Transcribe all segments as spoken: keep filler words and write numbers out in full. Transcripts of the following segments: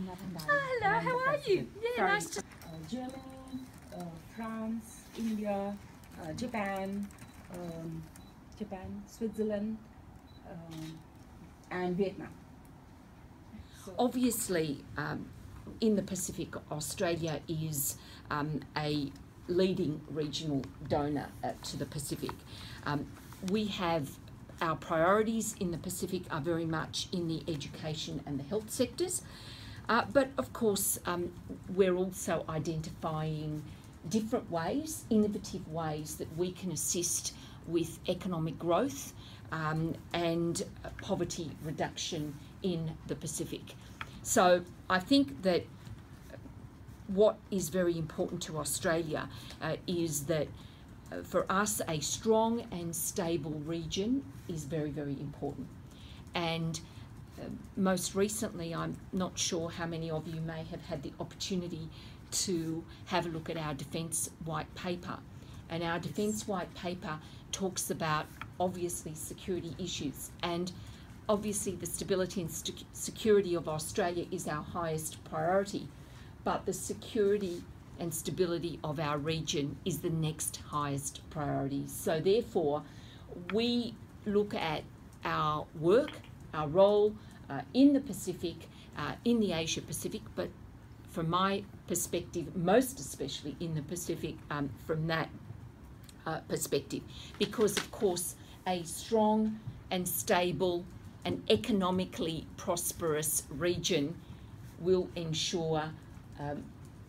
Hello, how are you? Yeah, Sorry. nice to... Uh, Germany, uh, France, India, uh, Japan, um, Japan, Switzerland, um, and Vietnam. So, Obviously, um, in the Pacific, Australia is um, a leading regional donor uh, to the Pacific. Um, we have our priorities in the Pacific are very much in the education and the health sectors. Uh, but of course, um, we're also identifying different ways, innovative ways that we can assist with economic growth um, and uh, poverty reduction in the Pacific. So I think that what is very important to Australia uh, is that uh, for us a strong and stable region is very, very important. And Uh, most recently, I'm not sure how many of you may have had the opportunity to have a look at our Defence White Paper. And our Defence White Paper talks about, obviously, security issues. And obviously, the stability and st security of Australia is our highest priority. But the security and stability of our region is the next highest priority. So therefore, we look at our work, our role uh, in the Pacific, uh, in the Asia Pacific, but from my perspective, most especially in the Pacific, um, from that uh, perspective, because of course a strong and stable and economically prosperous region will ensure um,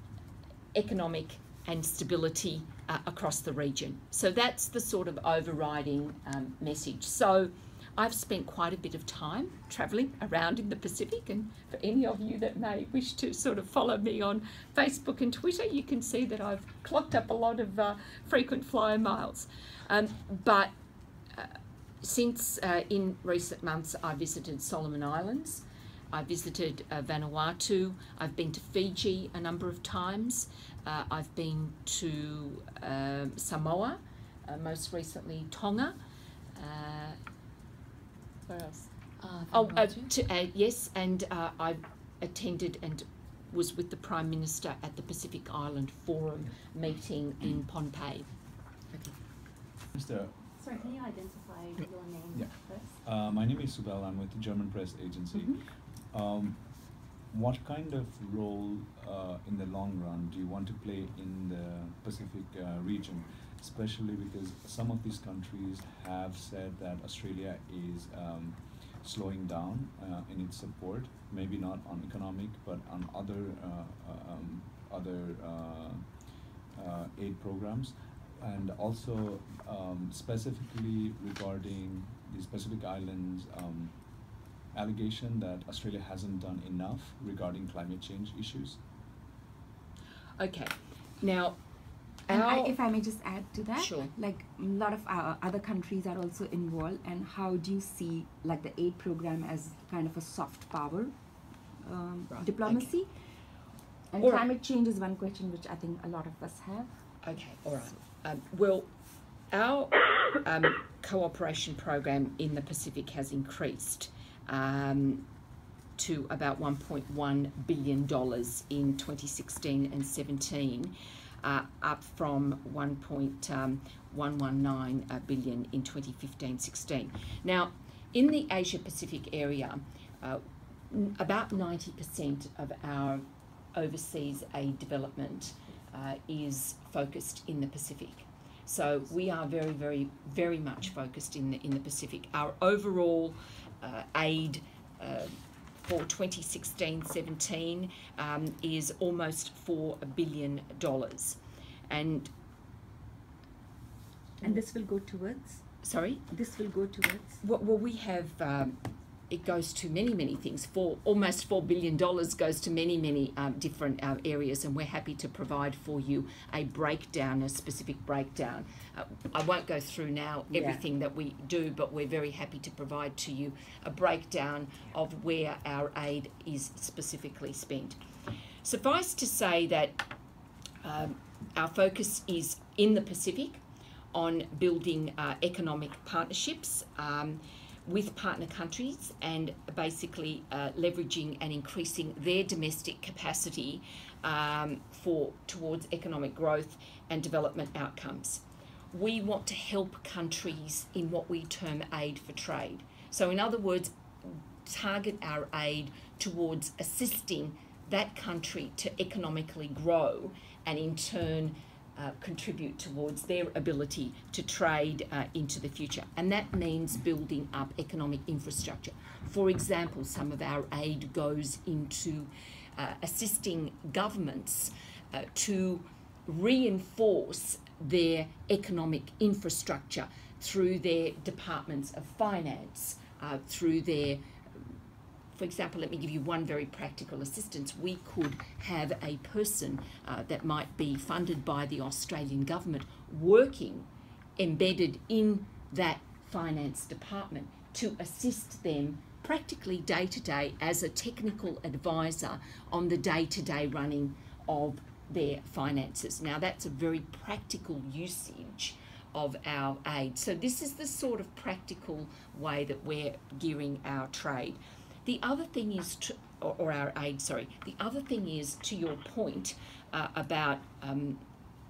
economic and stability uh, across the region. So that's the sort of overriding um, message. So I've spent quite a bit of time travelling around in the Pacific, and for any of you that may wish to sort of follow me on Facebook and Twitter, you can see that I've clocked up a lot of uh, frequent flyer miles. Um, but uh, since uh, in recent months I visited Solomon Islands, I visited uh, Vanuatu, I've been to Fiji a number of times, uh, I've been to uh, Samoa, uh, most recently Tonga. Uh, Where else? Uh, oh, uh, to, uh, yes, and uh, I attended and was with the Prime Minister at the Pacific Island Forum meeting in Pohnpei. Okay. Mister Sorry, can you identify your name yeah. first? Uh, my name is Subel. I'm with the German Press Agency. Mm-hmm. um, what kind of role uh, in the long run do you want to play in the Pacific uh, region? Especially because some of these countries have said that Australia is um, slowing down uh, in its support, maybe not on economic, but on other uh, um, other uh, uh, aid programs, and also um, specifically regarding these Pacific Islands um, allegation that Australia hasn't done enough regarding climate change issues. Okay, now. And I, if I may just add to that, sure. like a lot of our other countries are also involved, and how do you see like the aid program as kind of a soft power um, right. diplomacy? Okay. And all climate right. change is one question which I think a lot of us have. Okay, all right. Um, well, our um, cooperation program in the Pacific has increased um, to about one point one billion dollars in twenty sixteen and seventeen. Uh, up from one point one one nine uh, billion in twenty fifteen sixteen. Now, in the Asia Pacific area, uh, about ninety percent of our overseas aid development uh, is focused in the Pacific. So we are very, very, very much focused in the, in the Pacific. Our overall uh, aid uh, for twenty sixteen seventeen um, is almost four billion dollars. And and this will go towards? Sorry? This will go towards? Well, well we have, um, it goes to many, many things. For almost four billion dollars goes to many, many um, different uh, areas, and we're happy to provide for you a breakdown, a specific breakdown. Uh, I won't go through now everything yeah. that we do, but we're very happy to provide to you a breakdown of where our aid is specifically spent. Suffice to say that um, our focus is in the Pacific on building uh, economic partnerships. Um, with partner countries and basically uh, leveraging and increasing their domestic capacity um, for towards economic growth and development outcomes. We want to help countries in what we term aid for trade. So in other words, target our aid towards assisting that country to economically grow and in turn uh, contribute towards their ability to trade uh, into the future. And that means building up economic infrastructure. For example, some of our aid goes into uh, assisting governments uh, to reinforce their economic infrastructure through their departments of finance, uh, through their, for example, let me give you one very practical assistance. We could have a person uh, that might be funded by the Australian government working embedded in that finance department to assist them practically day to day as a technical advisor on the day-to-day running of their finances. Now that's a very practical usage of our aid. So this is the sort of practical way that we're gearing our trade. The other thing is, to, or, or our aid, sorry, the other thing is, to your point uh, about um,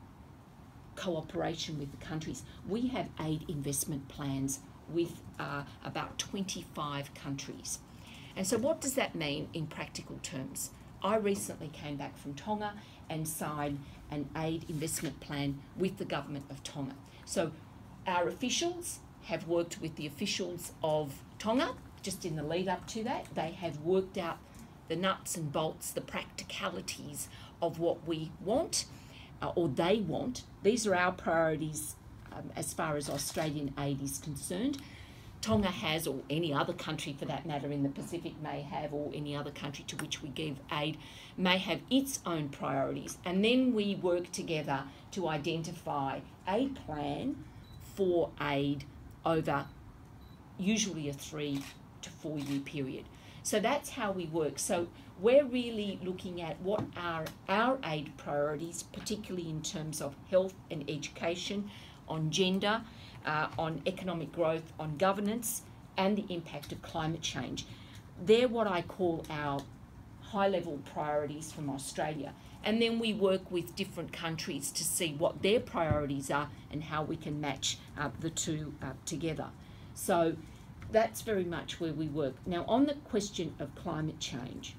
cooperation with the countries, we have aid investment plans with uh, about twenty-five countries. And so what does that mean in practical terms? I recently came back from Tonga and signed an aid investment plan with the government of Tonga. So our officials have worked with the officials of Tonga just in the lead up to that. They have worked out the nuts and bolts, the practicalities of what we want uh, or they want. These are our priorities um, as far as Australian aid is concerned. Tonga has, or any other country for that matter in the Pacific may have, or any other country to which we give aid, may have its own priorities. And then we work together to identify a plan for aid over usually a three to four year period. So that's how we work. So we're really looking at what are our aid priorities, particularly in terms of health and education, on gender, Uh, on economic growth, on governance, and the impact of climate change. They're what I call our high-level priorities from Australia. And then we work with different countries to see what their priorities are and how we can match uh, the two uh, together. So that's very much where we work. Now, on the question of climate change,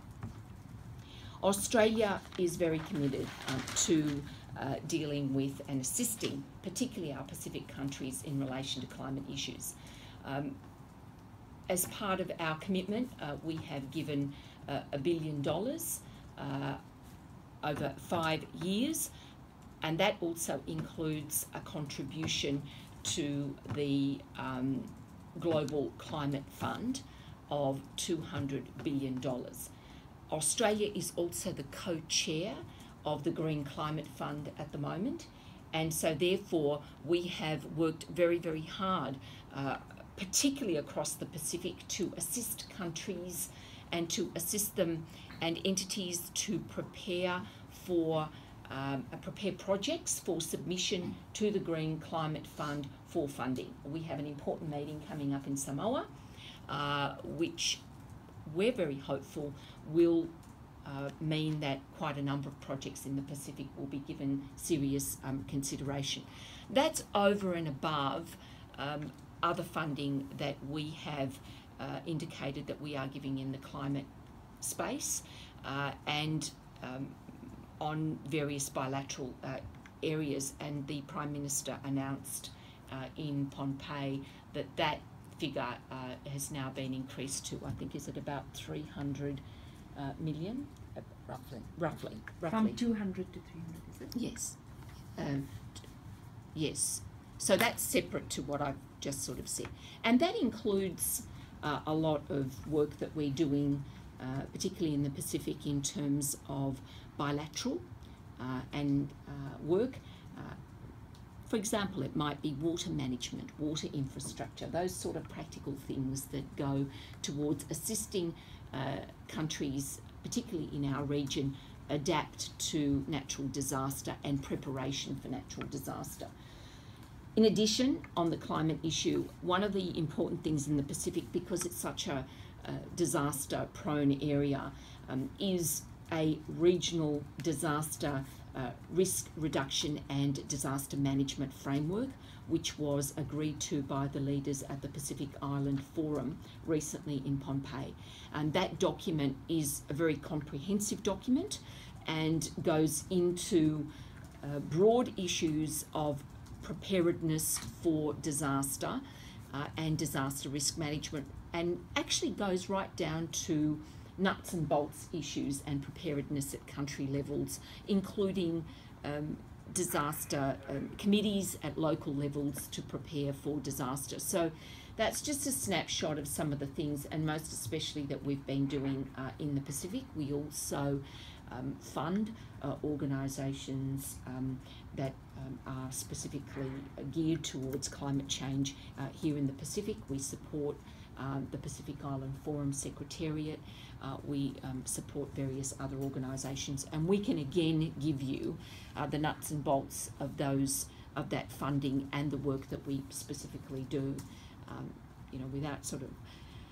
Australia is very committed um, to Uh, dealing with and assisting particularly our Pacific countries in relation to climate issues. Um, as part of our commitment, uh, we have given uh, a billion dollars uh, over five years, and that also includes a contribution to the um, Global Climate Fund of two hundred billion dollars. Australia is also the co-chair of the Green Climate Fund at the moment, and so therefore we have worked very, very hard, uh, particularly across the Pacific, to assist countries and to assist them and entities to prepare for um, uh, prepare projects for submission to the Green Climate Fund for funding. We have an important meeting coming up in Samoa, uh, which we're very hopeful will Uh, mean that quite a number of projects in the Pacific will be given serious um, consideration. That's over and above um, other funding that we have uh, indicated that we are giving in the climate space uh, and um, on various bilateral uh, areas. And the Prime Minister announced uh, in Pohnpei that that figure uh, has now been increased to, I think, is it about three hundred Uh, million, uh, roughly, roughly, roughly. From two hundred to three hundred, is it? Yes, um, yes. So that's separate to what I've just sort of said, and that includes uh, a lot of work that we're doing, uh, particularly in the Pacific, in terms of bilateral uh, and uh, work. Uh, for example, it might be water management, water infrastructure, those sort of practical things that go towards assisting Uh, countries, particularly in our region, adapt to natural disaster and preparation for natural disaster. in addition, on the climate issue, one of the important things in the Pacific, because it's such a, a disaster-prone area, um, is a regional disaster uh, risk reduction and disaster management framework, which was agreed to by the leaders at the Pacific Island Forum recently in Pohnpei. And that document is a very comprehensive document and goes into uh, broad issues of preparedness for disaster uh, and disaster risk management, and actually goes right down to nuts and bolts issues and preparedness at country levels, including um, disaster um, committees at local levels to prepare for disaster. So that's just a snapshot of some of the things, and most especially that we've been doing uh, in the Pacific. We also um, fund uh, organisations um, that um, are specifically geared towards climate change uh, here in the Pacific. We support um, the Pacific Island Forum Secretariat. Uh, we um, support various other organisations, and we can again give you uh, the nuts and bolts of those of that funding and the work that we specifically do. Um, you know, without sort of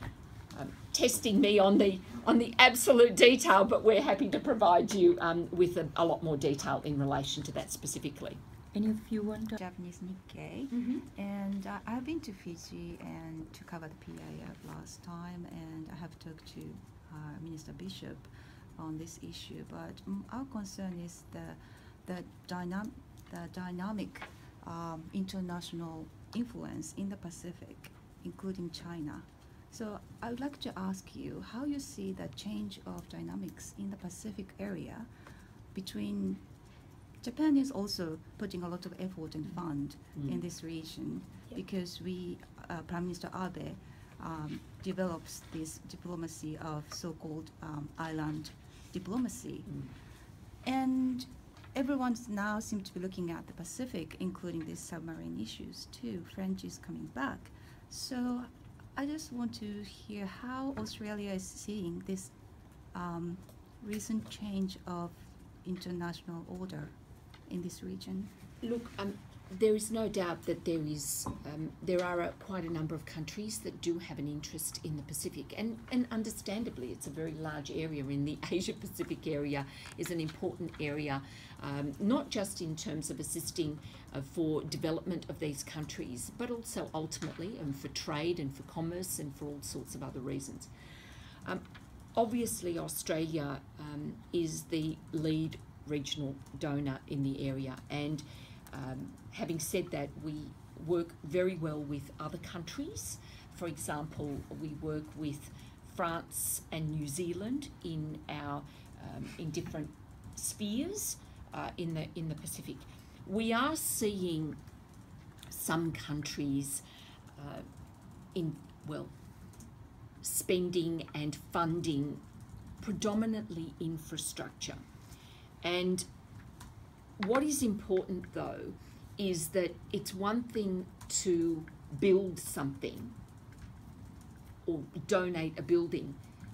um, testing me on the on the absolute detail, but we're happy to provide you um, with a, a lot more detail in relation to that specifically. Any of you want to? Japanese Nikkei, Mm-hmm. and uh, I've been to Fiji and to cover the P I F last time, and I have talked to uh, Minister Bishop on this issue. But mm, our concern is the the dynam the dynamic um, international influence in the Pacific, including China. So I would like to ask you how you see the change of dynamics in the Pacific area between. Japan is also putting a lot of effort and fund Mm. in this region Yep. because we, uh, Prime Minister Abe, um, develops this diplomacy of so-called um, island diplomacy. Mm. And everyone now seems to be looking at the Pacific, including these submarine issues too. French is coming back. So I just want to hear how Australia is seeing this um, recent change of international order in this region. Look, um, there is no doubt that there is um, there are a, quite a number of countries that do have an interest in the Pacific, and, and understandably, it's a very large area. In the Asia Pacific area is an important area, um, not just in terms of assisting uh, for development of these countries, but also ultimately and for trade and for commerce and for all sorts of other reasons. Um, obviously, Australia um, is the lead regional donor in the area, and um, having said that, we work very well with other countries. For example, we work with France and New Zealand in our um, in different spheres uh, in the in the Pacific. We are seeing some countries uh, in well spending and funding predominantly infrastructure. And what is important, though, is that it's one thing to build something or donate a building,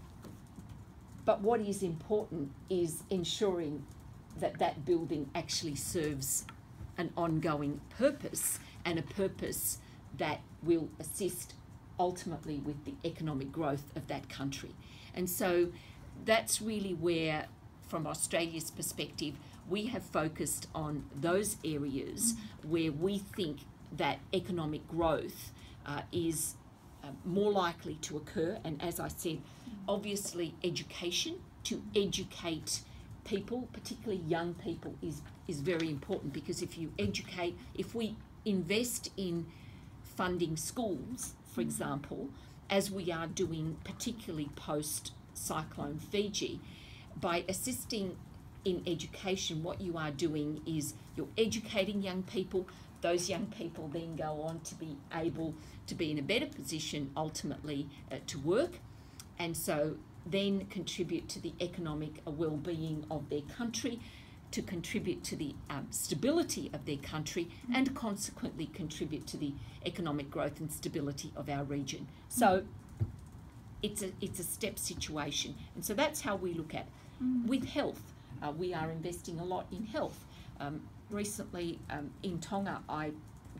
but what is important is ensuring that that building actually serves an ongoing purpose, and a purpose that will assist ultimately with the economic growth of that country. And so that's really where, from Australia's perspective, we have focused on those areas mm-hmm. where we think that economic growth uh, is uh, more likely to occur. And as I said, obviously education, to educate people, particularly young people, is, is very important, because if you educate, if we invest in funding schools, for mm-hmm. example, as we are doing particularly post-Cyclone Fiji, by assisting in education, what you are doing is you're educating young people. Those young people then go on to be able to be in a better position ultimately uh, to work, and so then contribute to the economic uh, well-being of their country, to contribute to the um, stability of their country, mm-hmm. and consequently contribute to the economic growth and stability of our region. So it's a, it's a step situation, and so that's how we look at it. Mm. With health, uh, we are investing a lot in health. Um, recently um, in Tonga, I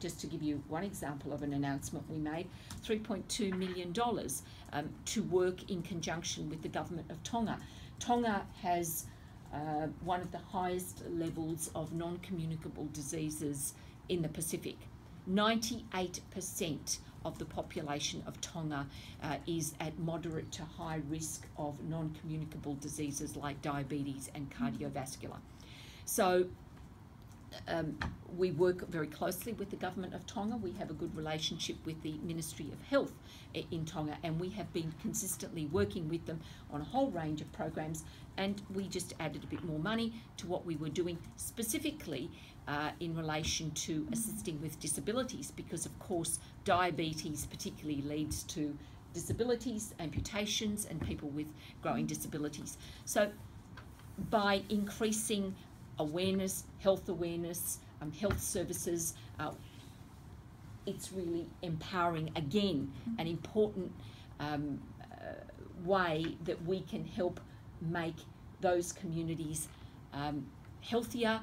just to give you one example of an announcement we made, three point two million dollars um, to work in conjunction with the government of Tonga. Tonga has uh, one of the highest levels of non-communicable diseases in the Pacific. ninety-eight percent of the population of Tonga uh, is at moderate to high risk of non-communicable diseases like diabetes and cardiovascular. So um, we work very closely with the government of Tonga. We have a good relationship with the Ministry of Health in Tonga, and we have been consistently working with them on a whole range of programs, and we just added a bit more money to what we were doing specifically uh, in relation to assisting with disabilities, because of course diabetes particularly leads to disabilities, amputations, and people with growing disabilities. So by increasing awareness, health awareness, um, health services, uh, it's really empowering, again, an important um, uh, way that we can help make those communities um, healthier,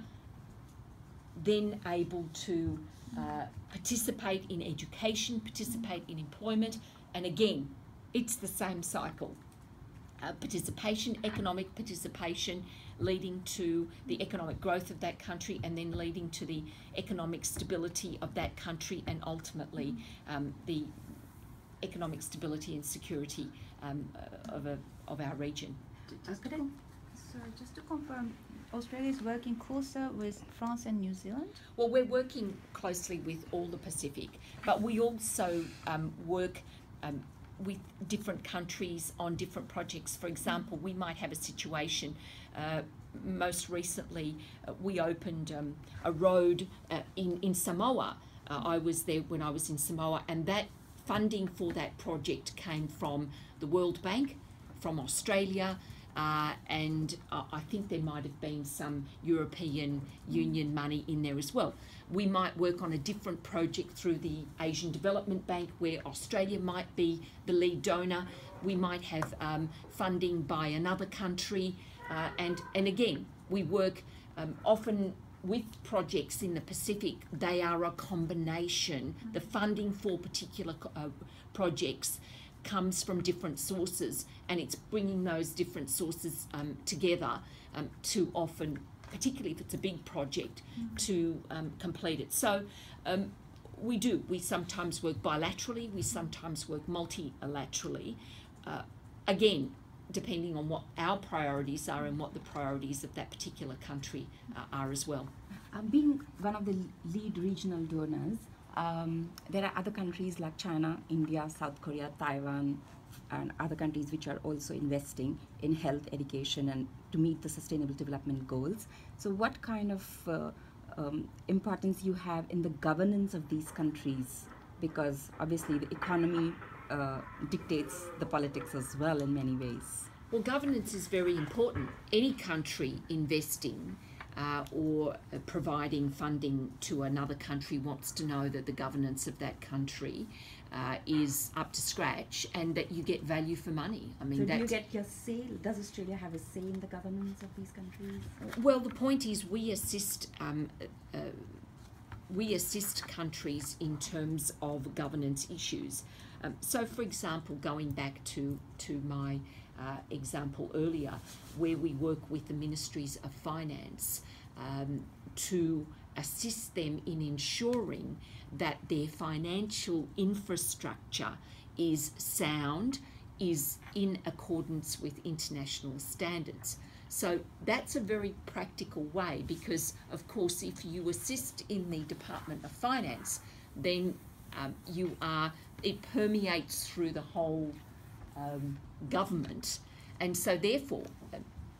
then able to uh, participate in education, participate in employment, and again, it's the same cycle. Uh, participation, economic participation, leading to the economic growth of that country, and then leading to the economic stability of that country, and ultimately um, the economic stability and security um, uh, of, a, of our region. Just to, so just to confirm, Australia is working closer with France and New Zealand? Well, we're working closely with all the Pacific, but we also um, work um, with different countries on different projects. For example, we might have a situation, uh, most recently uh, we opened um, a road uh, in, in Samoa. Uh, I was there when I was in Samoa, and that funding for that project came from the World Bank, from Australia, uh, and uh, I think there might have been some European Union money in there as well. We might work on a different project through the Asian Development Bank, where Australia might be the lead donor. We might have um, funding by another country, uh, and, and again, we work um, often with projects in the Pacific. They are a combination. The funding for particular uh, projects comes from different sources, and it's bringing those different sources um, together um, to often, particularly if it's a big project, mm-hmm. to um, complete it. So um, we do. We sometimes work bilaterally, we sometimes work multilaterally, uh, again, depending on what our priorities are and what the priorities of that particular country uh, are as well. Uh, being one of the lead regional donors, um, there are other countries like China, India, South Korea, Taiwan, and other countries which are also investing in health, education, and to meet the sustainable development goals. So what kind of uh, um, importance you have in the governance of these countries? Because obviously the economy uh, dictates the politics as well in many ways. Well, governance is very important. Any country investing uh, or uh, providing funding to another country wants to know that the governance of that country uh, is up to scratch and that you get value for money. I mean, so do that's, you get your say? Does Australia have a say in the governance of these countries? Well, the point is we assist um, uh, we assist countries in terms of governance issues. Um, so, for example, going back to to my uh, example earlier, where we work with the ministries of finance um, to assist them in ensuring that their financial infrastructure is sound, is in accordance with international standards. So that's a very practical way, because of course if you assist in the Department of Finance, then um, you are, it permeates through the whole um, government, and so therefore, uh,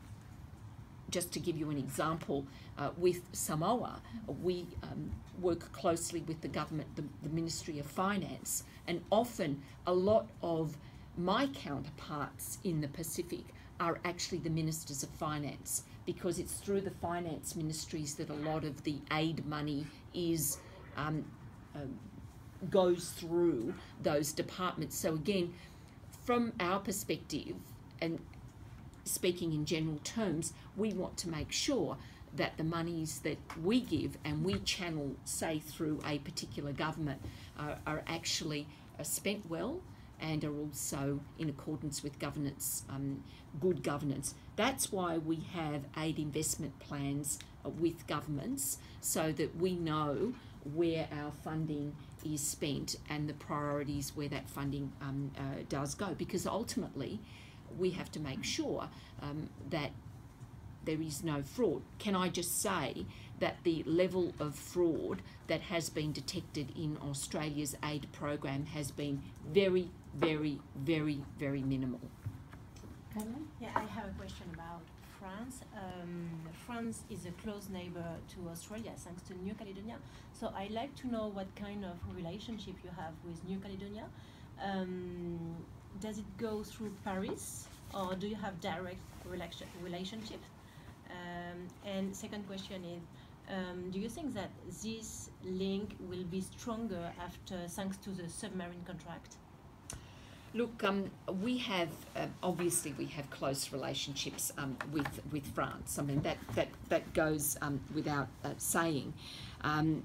just to give you an example, uh, with Samoa, we um, work closely with the government, the, the Ministry of Finance, and often a lot of my counterparts in the Pacific are actually the Ministers of Finance, because it's through the finance ministries that a lot of the aid money is um, uh, goes through those departments. So again, from our perspective, and speaking in general terms, we want to make sure that the monies that we give and we channel, say, through a particular government, uh, are actually uh, spent well and are also in accordance with governance, um, good governance. That's why we have aid investment plans uh, with governments, so that we know where our funding is spent and the priorities where that funding um, uh, does go. Because ultimately, we have to make sure um, that there is no fraud. Can I just say that the level of fraud that has been detected in Australia's aid program has been very, very, very, very minimal. Caroline? Yeah, I have a question about France. Um, France is a close neighbor to Australia, thanks to New Caledonia. So I'd like to know what kind of relationship you have with New Caledonia. Um, does it go through Paris, or do you have direct relation relationship? Um, and second question is, um, do you think that this link will be stronger after, thanks to the submarine contract? Look, um, we have, uh, obviously we have close relationships um, with, with France. I mean, that, that, that goes um, without uh, saying. Um,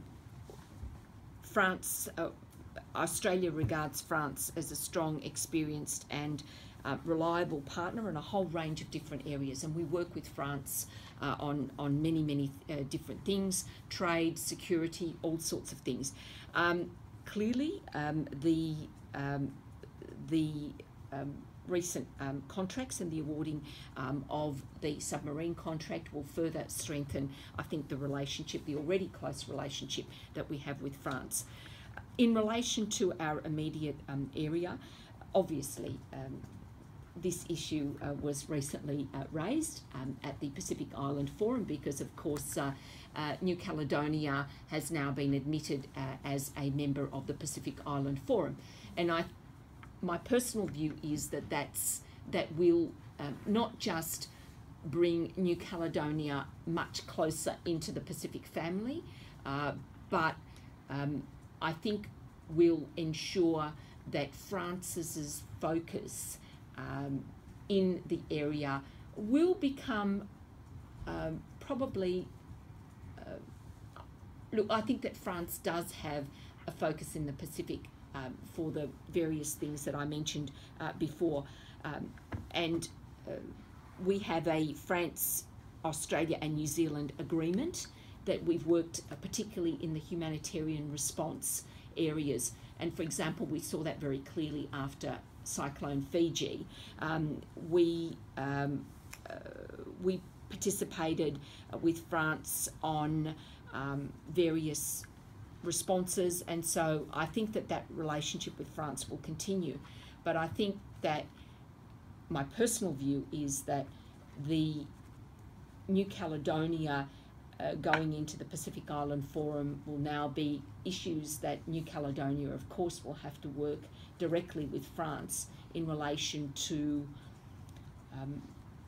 France, uh, Australia regards France as a strong, experienced and uh, reliable partner in a whole range of different areas, and we work with France uh, on, on many, many uh, different things, trade, security, all sorts of things. Um, clearly, um, the um, the um, recent um, contracts and the awarding um, of the submarine contract will further strengthen, I think, the relationship, the already close relationship that we have with France. In relation to our immediate um, area, obviously um, this issue uh, was recently uh, raised um, at the Pacific Island Forum, because of course uh, uh, New Caledonia has now been admitted uh, as a member of the Pacific Island Forum, and I my personal view is that that's, that will um, not just bring New Caledonia much closer into the Pacific family, uh, but um, I think will ensure that France's focus um, in the area will become um, probably, uh, look, I think that France does have a focus in the Pacific Um, for the various things that I mentioned uh, before. Um, and uh, we have a France, Australia and New Zealand agreement that we've worked uh, particularly in the humanitarian response areas. And for example, we saw that very clearly after Cyclone Fiji. Um, we, um, uh, we participated uh, with France on um, various responses, and so I think that that relationship with France will continue. But I think that my personal view is that the New Caledonia uh, going into the Pacific Island Forum will now be issues that New Caledonia, of course, will have to work directly with France in relation to um,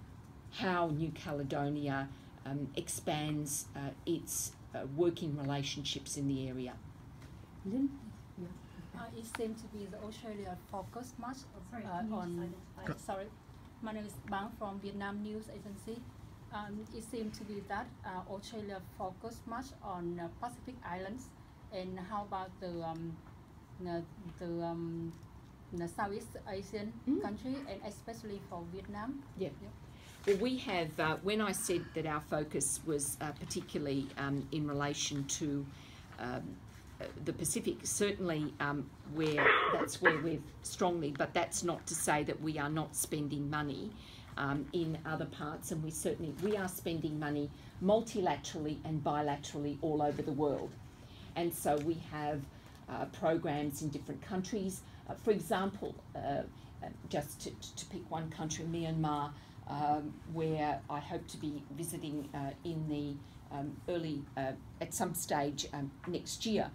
how New Caledonia um, expands uh, its Uh, working relationships in the area. Lynn? Uh, it seems to be the Australia focus much Sorry, uh, can you on. just identify? Uh, sorry, my name is Bang from Vietnam News Agency. Um, it seems to be that uh, Australia focus much on uh, Pacific Islands, and how about the um, the, the, um, the Southeast Asian Mm. country, and especially for Vietnam? Yeah. Yeah. Well, we have, uh, when I said that our focus was uh, particularly um, in relation to um, uh, the Pacific, certainly um, where that's where we're strongly, but that's not to say that we are not spending money um, in other parts, and we certainly, we are spending money multilaterally and bilaterally all over the world. And so we have uh, programs in different countries. Uh, for example, uh, uh, just to, to pick one country, Myanmar, Um, where I hope to be visiting uh, in the um, early, uh, at some stage um, next year.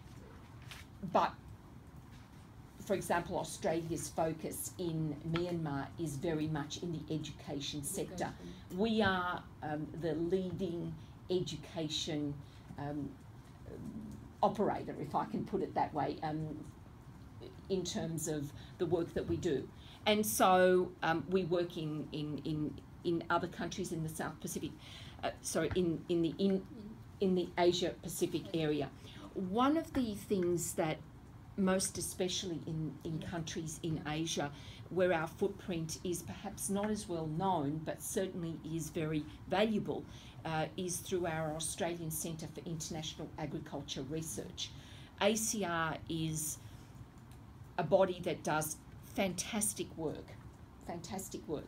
But, for example, Australia's focus in Myanmar is very much in the education sector. We are um, the leading education um, operator, if I can put it that way, um, in terms of the work that we do. And so um, we work in, in, in, in other countries in the South Pacific. uh, sorry, in, in the in in the Asia Pacific area. One of the things that most especially in, in countries in Asia where our footprint is perhaps not as well known but certainly is very valuable uh, is through our Australian Centre for International Agriculture Research. A C R is a body that does fantastic work, fantastic work.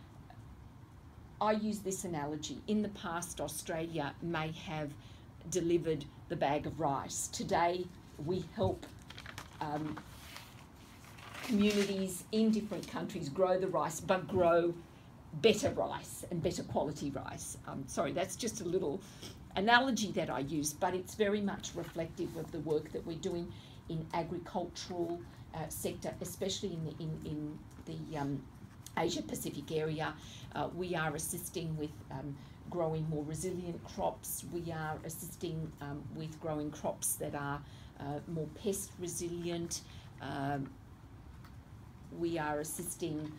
I use this analogy. In the past, Australia may have delivered the bag of rice. Today, we help um, communities in different countries grow the rice, but grow better rice and better quality rice. Um, sorry, that's just a little analogy that I use, but it's very much reflective of the work that we're doing in agricultural uh, sector, especially in the, in, in the um, Asia Pacific area. Uh, we are assisting with um, growing more resilient crops. We are assisting um, with growing crops that are uh, more pest resilient. Um, we are assisting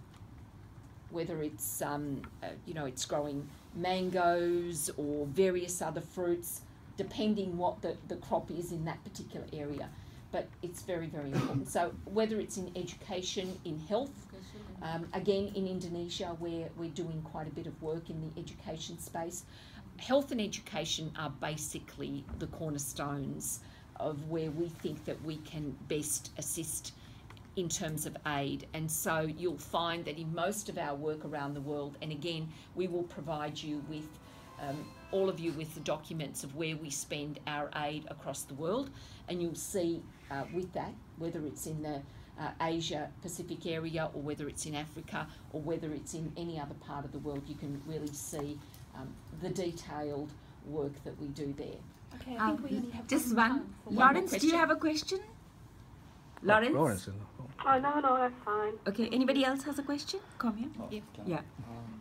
whether it's um, uh, you know, it's growing mangoes or various other fruits, depending what the, the crop is in that particular area. But it's very, very important. So whether it's in education, in health, um, again in Indonesia where we're doing quite a bit of work in the education space, health and education are basically the cornerstones of where we think that we can best assist in terms of aid. And so you'll find that in most of our work around the world, and again, we will provide you with, um, all of you with the documents of where we spend our aid across the world, and you'll see uh, with that, whether it's in the uh, Asia Pacific area or whether it's in Africa or whether it's in any other part of the world, you can really see um, the detailed work that we do there. Okay, I think Um, we only have just time one. for one Lawrence, more do you question. have a question? Lawrence? Lawrence. Oh, no, no, that's fine. Okay, anybody else has a question? Come here. Oh, Yeah. can I- Yeah. Um,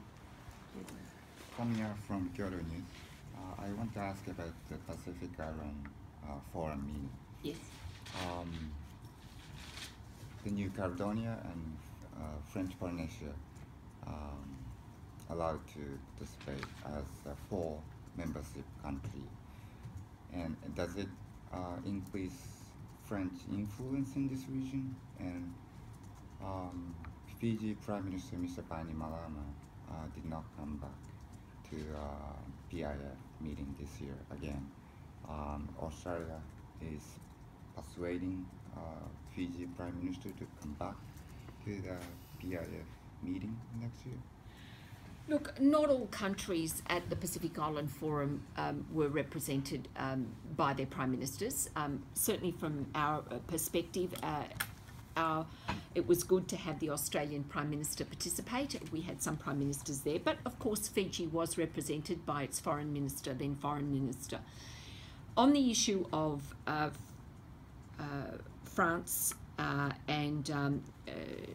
Sonia from Kyoto News. Uh, I want to ask about the Pacific Island uh, Forum meeting. Yes. Um, the New Caledonia and uh, French Polynesia um, allowed to participate as a full membership country. And does it uh, increase French influence in this region? And um, Fiji Prime Minister Mister Bainimarama uh, did not come back to uh, P I F meeting this year again. Um, Australia is persuading uh, Fiji Prime Minister to come back to the P I F meeting next year. Look, not all countries at the Pacific Island Forum um, were represented um, by their prime ministers. Um, certainly from our uh, perspective, uh, our, it was good to have the Australian Prime Minister participate. We had some prime ministers there, but of course Fiji was represented by its foreign minister, then foreign minister. On the issue of uh, uh, France uh, and um, uh,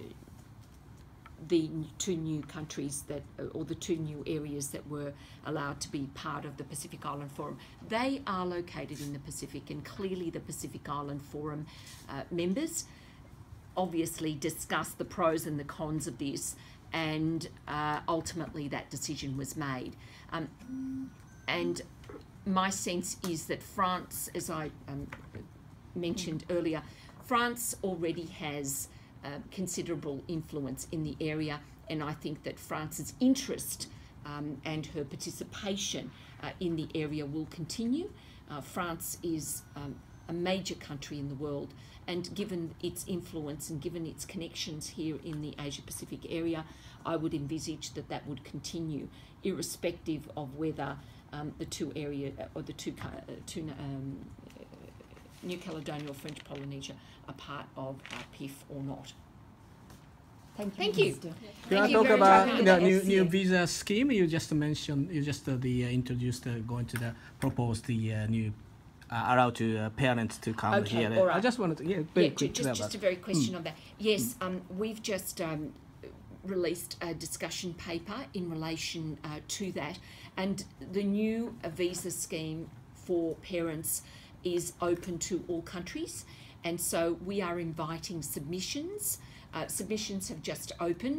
the two new countries that, or the two new areas that were allowed to be part of the Pacific Island Forum, they are located in the Pacific, and clearly the Pacific Island Forum uh, members obviously discussed the pros and the cons of this, and uh, ultimately that decision was made. Um, and my sense is that France, as I um, mentioned earlier, France already has Uh, considerable influence in the area, and I think that France's interest um, and her participation uh, in the area will continue. Uh, France is um, a major country in the world, and given its influence and given its connections here in the Asia Pacific area, I would envisage that that would continue, irrespective of whether um, the two area or the two, uh, two um, New Caledonia or French Polynesia are part of uh, P I F or not. Thank you. Thank you. Minister. Can Thank I you talk very about much. the new F C A. new visa scheme? You just mentioned, you just uh, the uh, introduced, uh, going to the propose the uh, new uh, allow to uh, parents to come Okay, here. all right. I just wanted to yeah, very Yeah, ju- quick just, about just a very question on that. Yes, um, we've just um, released a discussion paper in relation uh, to that, and the new uh, visa scheme for parents is open to all countries, and so we are inviting submissions. Uh, submissions have just opened,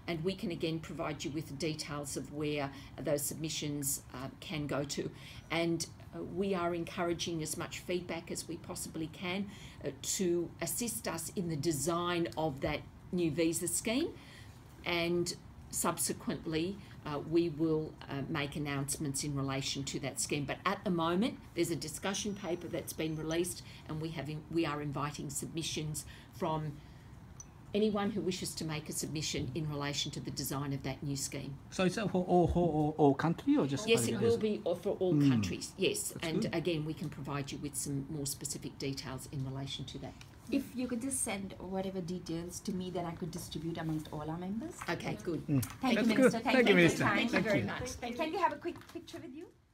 and we can again provide you with the details of where those submissions uh, can go to. And uh, we are encouraging as much feedback as we possibly can uh, to assist us in the design of that new visa scheme, and subsequently uh, we will uh, make announcements in relation to that scheme. But at the moment there's a discussion paper that's been released, and we have in, we are inviting submissions from anyone who wishes to make a submission in relation to the design of that new scheme. So it's for all, all, all country or just? Yes, it will be for all Mm. countries, yes. That's and good. again, we can provide you with some more specific details in relation to that. If you could just send whatever details to me that I could distribute amongst all our members. Okay, good. Thank That's you, good. Minister. Thank you, for your Minister. time. Thank you Thank very you. much. Thank Can you have a quick picture with you?